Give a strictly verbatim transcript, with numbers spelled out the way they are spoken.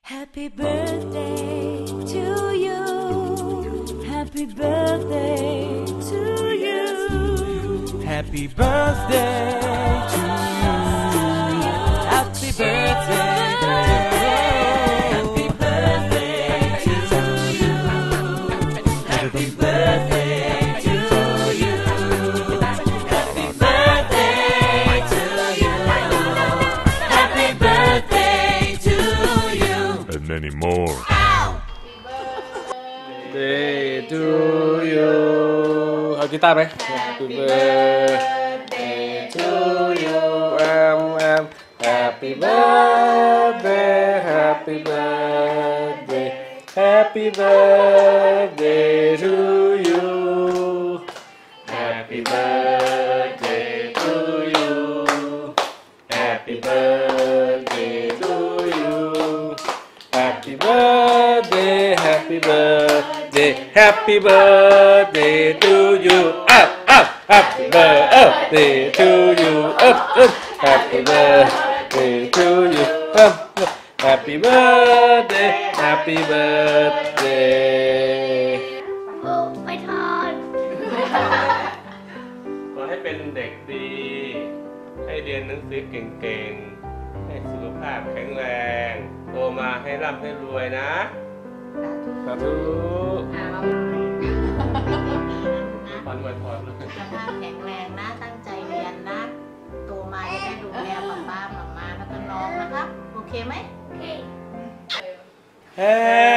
Happy birthday to you Happy birthday to you Happy birthday to you Happy birthday to you Happy birthday to you Happy birthday to you Happy birthday to you Happy birthday to you And many more. Day to you เอากีตาร์ไหม Happy birthday to you um um Happy birthday Happy birthday Happy birthday to you Happy birthday to you Happy birthday to you Happy birthday Happy birthday Happy birthday to you up up Happy birthday to you up up Happy birthday to you up up Happy birthday Happy birthday โอ้ไม่ทอนขอให้เป็นเด็กดี ให้เรียนหนังสือเก่งๆ ให้สุขภาพแข็งแรง โตมาให้ร่ำให้รวยนะสาธุพรอวยพรเลยสุขภาพแข็งแรงนะ ตั้งใจเรียนนะ โตมาจะได้ดูแลป้าป้าหม่าม่าแล้วก็น้องนะครับ โอเคไหมโอเค Happy